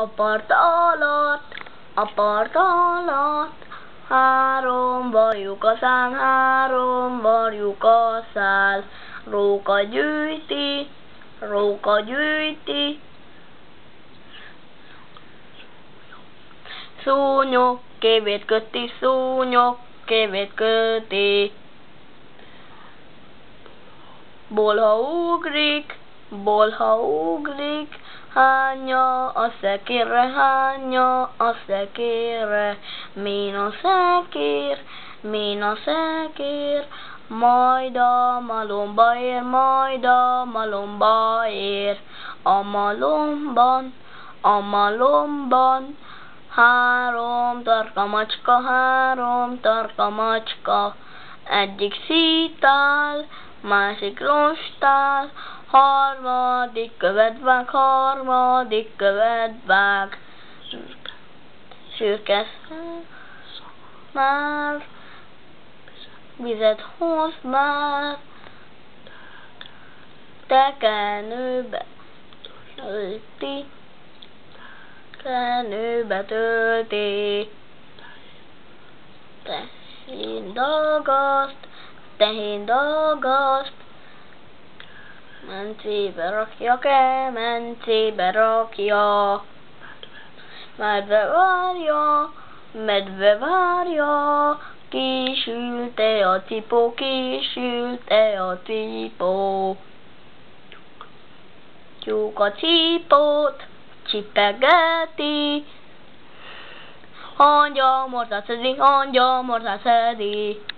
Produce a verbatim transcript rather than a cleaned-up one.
A part alatt, a part alatt, három varjuk a szán, három varjuk a szál. Róka gyűjti, róka gyűjti, szúnyog kévét köti, szúnyog kévét köti. Bolha ugrik, bolha ugrik, hányja a szekérre, hányja a szekérre. Min a szekér, min a szekér, majd a malomba ér, majd a malomba ér. A malomban, a malomban, három tarka macska, három tarka macska. Egyik szítál, másik rostál, harmadik követ vág, harmadik követ vág. Szürke már, vizet hoz már, tekenőbe tölti, tekenőbe tölti. Tehén dagaszt, tehén dagaszt, mencébe rakja, kemencébe rakja. Medve várja, medve várja, kisülte a cipó, kisülte a cipó. Tyúk a cipót csipegeti, hangya morcát szedi, hangya morcát szedi.